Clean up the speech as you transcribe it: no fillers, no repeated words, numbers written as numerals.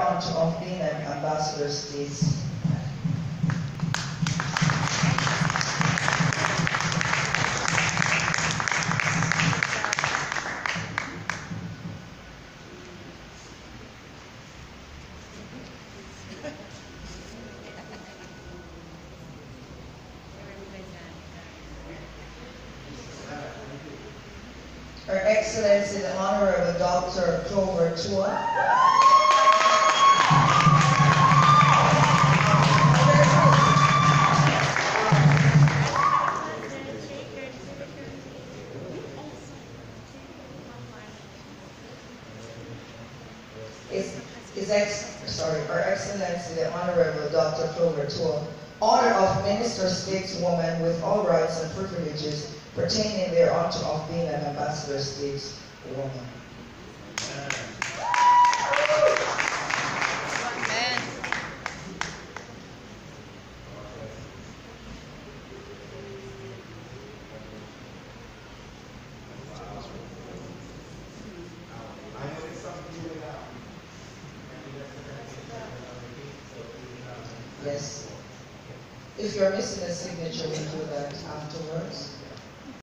honor of being an ambassador states. Her Excellency the Honourable Dr. Clover Tuah. Her Excellency the Honourable Dr. Clover Tuah, honor of Minister Stateswoman with all rights and privileges pertaining thereunto of being an ambassador stateswoman. Amen. Yes. If you're missing a signature, we do that afterwards.